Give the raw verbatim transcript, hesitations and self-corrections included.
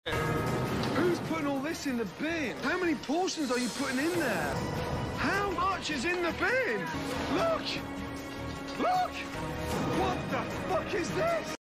Who's putting all this in the bin? How many portions are you putting in there? How much is in the bin? Look! Look! What the fuck is this?